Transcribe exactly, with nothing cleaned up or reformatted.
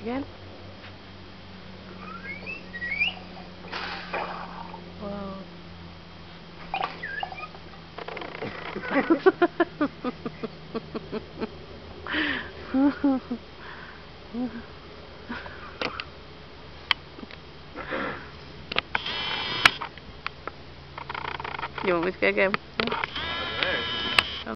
Again? Wow. You want me to go again?